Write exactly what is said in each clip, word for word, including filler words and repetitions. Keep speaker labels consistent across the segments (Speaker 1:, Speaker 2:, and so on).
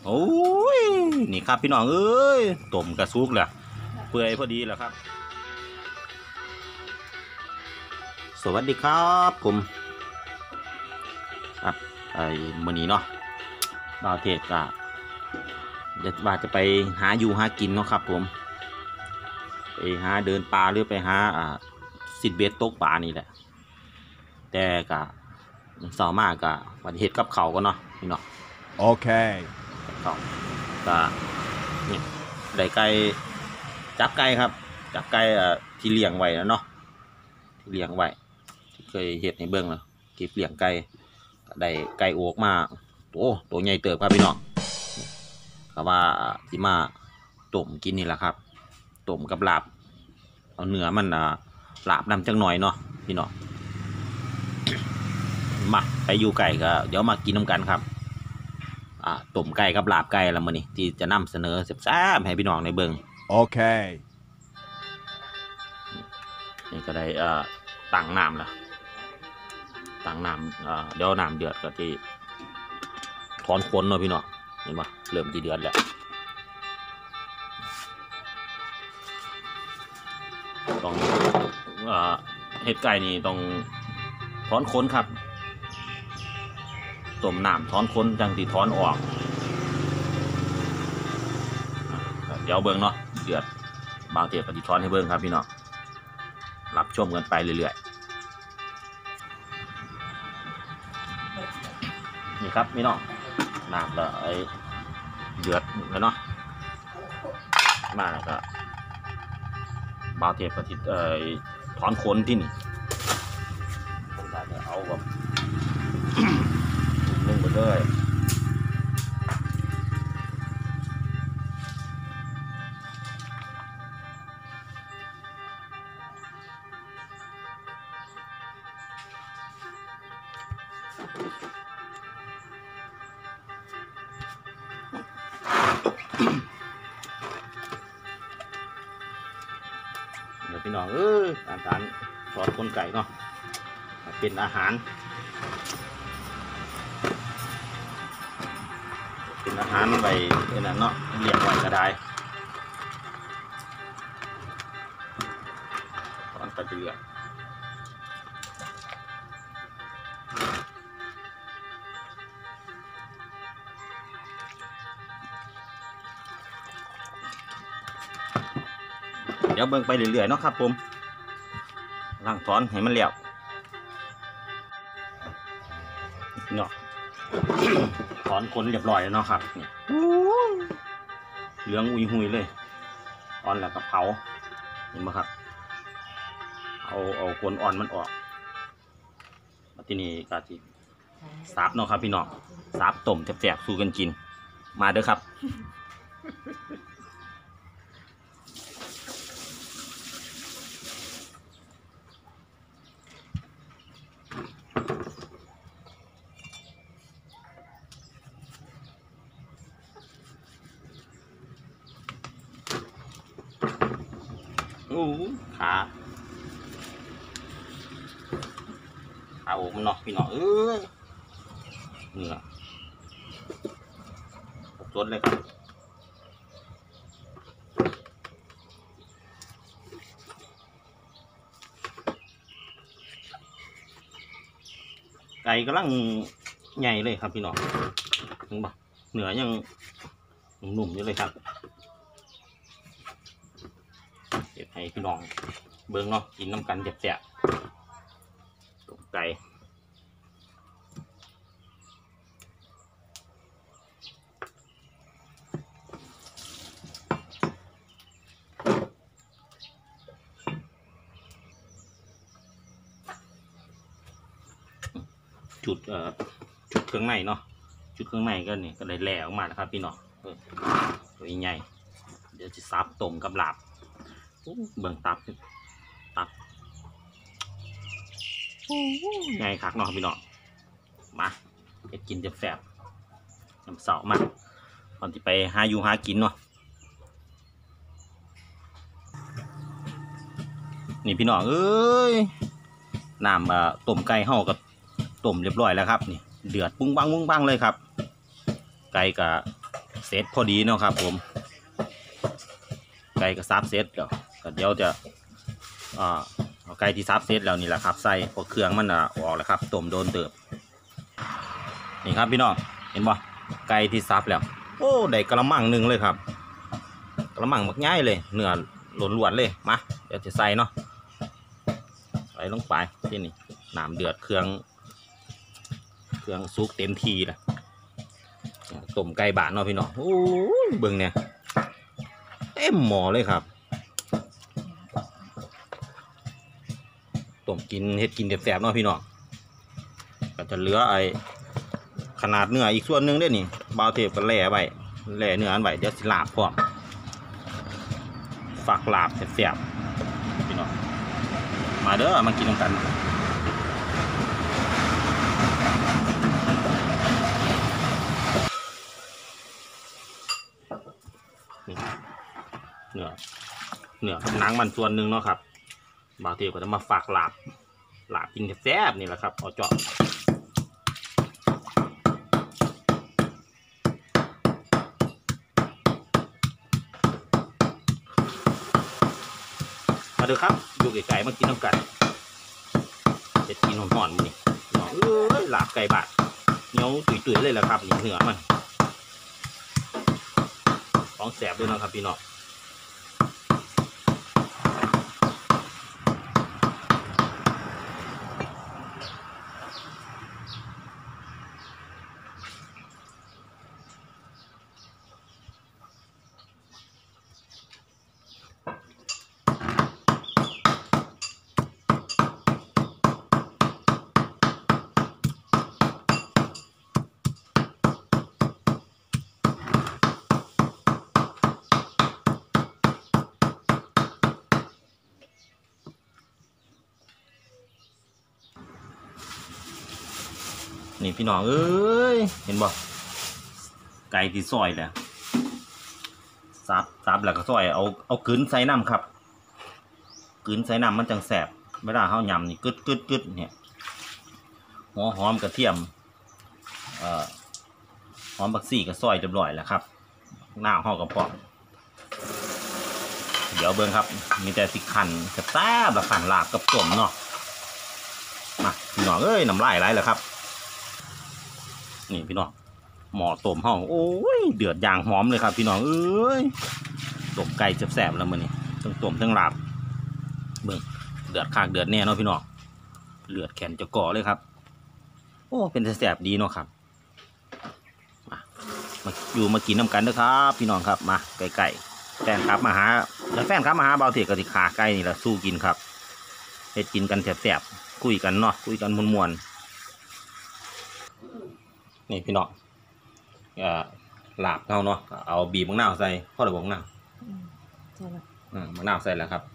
Speaker 1: โอ้ยนี่ครับพี่น้องเอ้ยต้มกระซุกแหละเปื่อยพอดีแหละครับสวัสดีครับผมครับไอ้มื้อนี้เนาะดาวเทศก็จะว่าจะไปหาอยู่หากินเนาะครับผมไปหาเดินป่าหรือไปหาอ่าสิดเบ็ดตกป่านี่แหละแต่ก็สามารถก็วันเฮ็ดกับเขาก็เนาะพี่น้อง
Speaker 2: โอเค
Speaker 1: เขาก็นี่ได้ไก่จับไก่ครับจับไก่อ่าที่เลี้ยงไว้แล้วเนาะที่เลี้ยงไว้ที่เคยเฮ็ดในเบื้องแล้วเก็บเลี้ยงไก่ได้ไก่โอกมาโอ้ตัวใหญ่เติบครับพี่น้องก็ว่าที่มาต้มกินนี่แหละครับต้มกับลาบเอาเนื้อมันอ่าลาบนำจังหน่อยเนาะพี่น้องมาไปอยู่ไก่ก็เดี๋ยวมากินน้ำกันครับอ่าต้มไก่กับลาบไก่ละมื้อนี้ที่จะนำเสนอแซ่บๆให้พี่น้องในเบิ่ง
Speaker 2: โอเค
Speaker 1: นี่ก็ได้อ่าตั้งน้ำละตั้งน้ำอ่าเดี๋ยวน้ำเดือดก็ที่ถอนขนเนาะพี่น้องเห็นปะเริ่มที่เดือดแล้วต้องอ่าเห็ดไก่นี่ต้องถอนขนครับต้มน้ำถอนขนจังที่ถอนออกเดี๋ยวเบิ่งเนาะเดือดบางเทียก็ที่ถอนให้เบิ่งครับพี่น้องรับชมกันไปเรื่อยๆนี่ครับพี่น้องน้ำละไอเดือดแล้วเนาะมาแล้วก็บางเทียก็ที่เอ่อถอนขนที่นี่เอาแบบนึ่งไปเลยเดี๋ยวพี่น้องเอ้ยอาหารทอดคนไก่เนาะเป็นอาหารเป็นอาหารไว้เป็นนั่นเนาะเลี้ยงไว้ก็ได้ตอนไปเรื่อยเดี๋ยวเบิ่งไปเรื่อยๆเนาะครับผมล้างถอนให้มันแล้วเนาะถอนขนเรียบร้อยแล้วเนาะครับนี่เหลืองอุยหุยเลยอ่อนแล้วก็เผาเห็นไหมครับเอาเอาขนอ่อนมันออกทีนี้ก็ที่ซับเนาะครับพี่น้องซับต้มแซ่บๆสู้กันกินมาเด้อครับโอ้ขาขาโอ้มันเนาะพี่น้องเอ้ยเนื้อสดเลยครับไก่กำลังใหญ่เลยครับพี่น้องเห็นปะเนื้อยังหนุ่มๆอยู่เลยครับเดี๋ยวให้พี่น้องเบิ้งเนาะกินน้ำกันแซ่บๆต้มไก่จุดเอ่อจุดเครื่องในเนาะจุดเครื่องในก็นี่ก็ได้แหล่ออกมาแล้วครับพี่น้องตัวใหญ่เดี๋ยวจะซับต้มกับลาบเบิ่งตับตับไงคักเนาะพี่น้องมาไปกินจะแสบน้ำเสามาตอนที่ไปหาอยู่หากินเนาะนี่พี่น้องเอ้ยน้ำอ่าต้มไก่ห่อกับต้มเรียบร้อยแล้วครับนี่เดือดปุ้งปังปุ้งปังเลยครับไก่กับเสร็จพอดีเนาะครับผมไก่ก็ซับเสร็จแล้วก็เดี๋ยวจะอ่าเอาไก่ที่ซับเสร็จแล้วนี่แหละครับใส่พวกเครื่องมันอ่ะออกแล้วครับต้มโดนเติบนี่ครับพี่น้องเห็นบ่ไก่ที่ซับแล้วโอ้ได้กระมังหนึ่งเลยครับกระมังมักง่ายเลยเนื้อล้วนๆเลยมาเดี๋ยวจะใส่เนาะใส่ลงไปที่นี่น้ำเดือดเครื่องเครื่องซุกเต็มทีแล้วต้มไก่บานเนาะพี่น้องโอ้ยเบิ่งเนี่ยเต็มหม้อเลยครับต้มกินเฮ็ดกินแสบๆเนาะพี่น้องก็จะเหลือไอ้ขนาดเนื้ออีกส่วนหนึ่งได้นี่บ่าวเทพก็แล่ไว้แล่เนื้ออันไว้เดี๋ยวสิลาบพร้อมฝักลาบแสบๆพี่น้องมาเด้อมากินกันเนื้อเนื้อหนังมันส่วนหนึ่งเนาะครับบางทีก็จะมาฝากหลาบหลาบกินแซ่บนี่แหละครับเอาเจาะมาดูครับอยู่ไก่ๆมากินน้ำกันเด็ดกินหอมๆนี่เอ้ยหลาบไก่บาดเหนียวตุ๋ยๆเลยแหละครับนี่เนื้อมันของแซ่บด้วยนะครับพี่น้องนี่พี่น้องเอ้ยเห็นบ่ไก่ที่ซอยแหละซับซับแล้วก็ซอยเอาเอากลืนใส่น้ำครับกลืนใส่น้ำมันจังแสบเวลาเขายำนี่กึดกึดกึดเนี่ยหัวหอมกระเทียมเอ่อหอมบักซี่ก็ซอยเรียบร้อยแล้วครับหน้าห่อกระเพาะเดี๋ยวเบิ้งครับมีแต่สิขันแซ่บแบบขันลาบกับต้มเนาะมาพี่น้องเอ้ยน้ำลายไหลแล้วครับนี่พี่น้องหม้อต้มห้องโอ้ยเดือดอย่างหอมเลยครับพี่น้องเอ้ยต้มไก่แซ่บๆแล้วมันนี่ทั้งต้มทั้งลาบเบิ่งเดือดคากเดือดแน่เนาะพี่น้องเลือดแขนจะก่อเลยครับโอ้เป็นแซ่บดีเนาะครับมามาอยู่มากินน้ำกันนะครับพี่น้องครับมาไก่ๆแฟนครับมาหาแล้วแฟนครับมาหาเบาเถียกับสิขาไก่นี่แหละสู้กินครับเฮ็ดกินกันแซ่บๆคุยกันเนาะคุยกันมวนๆนี่พี่น้องลาบเขาเนาะเอาบีบมะนาวใส่ข้อระบบมะนาวใช่แล้วมะนาวใส่แล้วครับ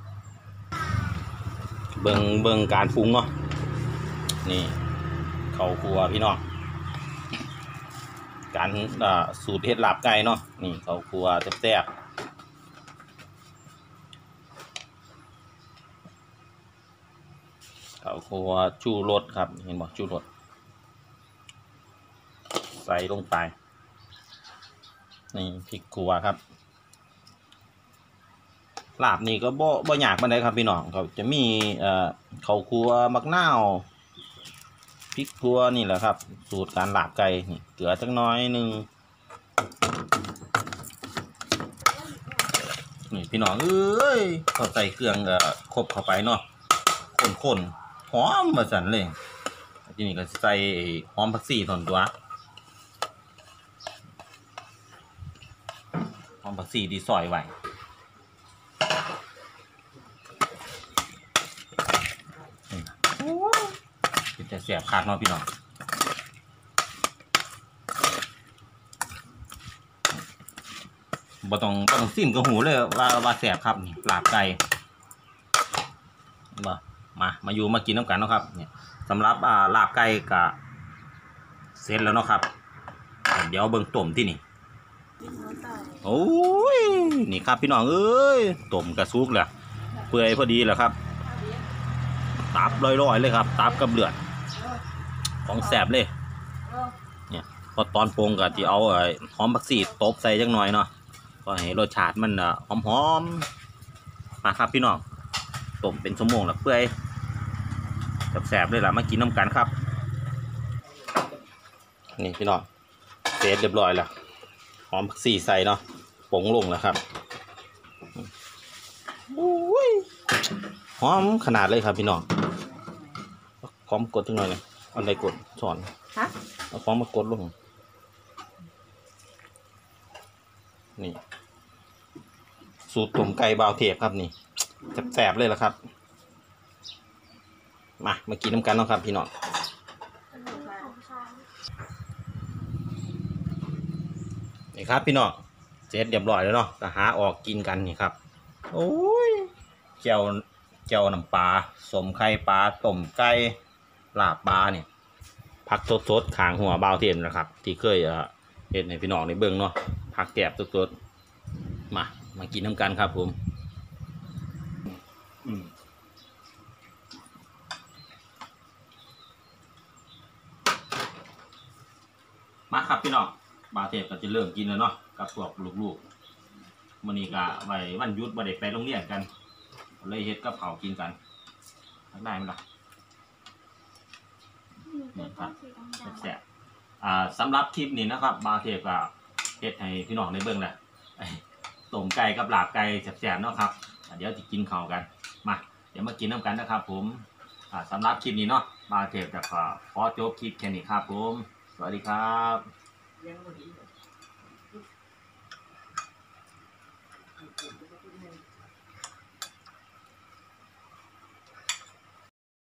Speaker 1: เบิ่งเบิ่งการปรุงเนาะนี่ข้าวคั่วพี่น้องการสูตรเฮ็ดลาบไก่เนาะนี่ข้าวคั่วแซ่บๆข้าวคั่วชูรสครับเห็นบ่ชูรสใส่ลงไปนี่พริกขั่วครับลาบนี่ก็บ่บ่ยากปานใดครับพี่น้องเขาจะมีเอ่อข้าวคั่วมะนาวพริกขั่วนี่แหละครับสูตรการลาบไก่นี่เกลือจักน้อยนึงนี่พี่น้องเอ้ยเขาใส่เครื่องก็ครบเข้าไปเนาะข้นๆหอมมาสั่นเลยทีนี้ก็ใส่หอมผักชีส่วนตัวหอมผักชีที่ซอยไว้จะเสียบขาดเนาะพี่น้องบ่ต้องบ่ต้องซิมกับหูเลยว่าว่าแสบครับนี่ลาบไก่มามามาอยู่มากินน้ำกันเนาะครับเนี่ยสำหรับอ่าลาบไก่กับเสร็จแล้วเนาะครับเดี๋ยวเบิ่งต้มที่นี่โอ้ยนี่ครับพี่น้องเอ้ยต้มกระซุกแหละเปื่อยพอดีแหละครับตับลอยๆเลยครับตับกับเลือดของแสบเลยเนี่ยพอตอนปรุงก็จะเอาไอ้หอมผักชีตบใส่จังหน่อยเนาะก็ให้รสชาติมันหอมๆมาครับพี่น้องต้มเป็นชั่วโมงแล้วเปื่อยแสบๆเลยล่ะมากินน้ำกันครับนี่พี่น้องเสร็จเรียบร้อยแล้วหอมผักชีใส่เนาะปรุงลงแล้วครับหอมขนาดเลยครับพี่น้องพร้อมกดจังหน่อยเลยเอาอะไรกดสอนเอาพร้อมมากดลงนี่สูตรต้มไก่บาวเทปครับนี่แสบๆเลยล่ะครับมามากินน้ำกันเนาะครับพี่น้องนี่ครับพี่น้องเสร็จเรียบร้อยแล้วเนาะก็หาออกกินกันนี่ครับโอ้ยเจียวเจียวน้ำปลาสมไข่ปลาต้มไก่ลาบปลาเนี่ยผักสดๆขางหัวบาวเทปนะครับที่เคยเอ่อเห็นในพี่น้องในเบื้องเนาะผักแกบสดๆมามากินน้ำกันครับผมมาครับพี่น้องบาวเทปก็จะเริ่มกินแล้วเนาะกับพวกลูกๆมื้อนี้ก็ไว้วันหยุดบ่ได้ไปโรงเรียนกันเลยเฮ็ดกับข้าวกินกันได้ไหมล่ะนี่ครับแซ่บๆอ่าสำหรับคลิปนี้นะครับบาวเทปก็เฮ็ดให้พี่น้องในเบิ่งแหละต้มไก่กับลาบไก่แซ่บๆเนาะครับเดี๋ยวจะกินข้าวกันมาเดี๋ยวมากินน้ำกันนะครับผมอ่าสำหรับคลิปนี้เนาะบาวเทปจะขอจบคลิปแค่นี้ครับผมสวัสดีครับ